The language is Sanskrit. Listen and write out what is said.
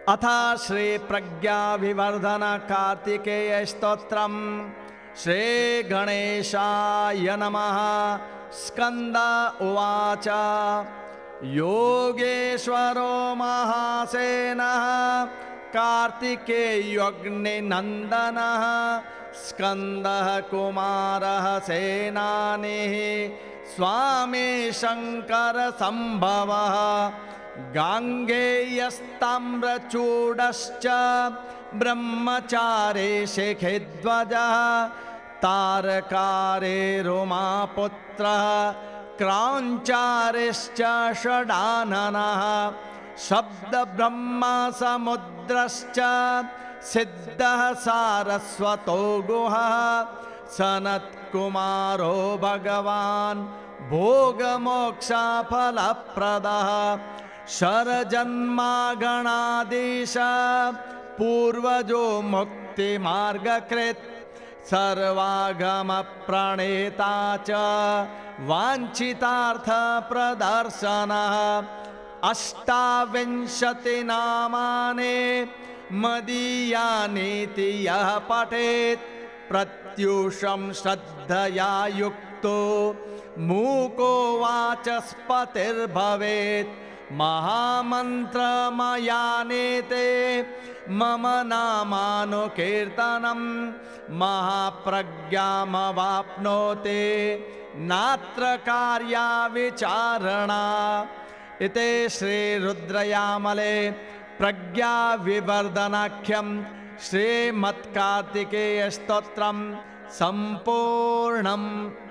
अथ श्री प्रज्ञाभिवर्धन कार्तिकेय स्तोत्रम्। श्री गणेशाय नमः। स्कंद उवाच योगेश्वरो महासेनः कार्तिकेयोऽग्निनन्दनः स्कंदः कुमारः सेनानिः स्वामी शंकर संभवः गांगेयस्ताम्रचूडश्च ब्रह्मचारे शिखिध्वजः तारकारे रोमापुत्रः क्रांचारिश्च षडाननः शब्दब्रह्मा समुद्रश्च सिद्धः सारस्वतो गुहः सनत्कुमारो भगवान् भोगमोक्षफलप्रदः शरजन्मागणाधीश पूर्वजो मुक्तिमार्गकृत् सर्वागमप्रणेता च वाञ्छितार्थप्रदर्शनः अष्टाविंशतिनामानि मदीयानीति यः पठेत् प्रत्यूषं श्रद्धया युक्तो मूको वाचस्पतिर्भवेत् महामन्त्रमयानेते मम नामानुकीर्तनं महाप्रज्ञामवाप्नोति नात्र कार्या विचारणा। इति श्री रुद्रयामले प्रज्ञा विवर्धनाख्यं श्रीमत्कार्तिकेय स्तोत्रं संपूर्णम्।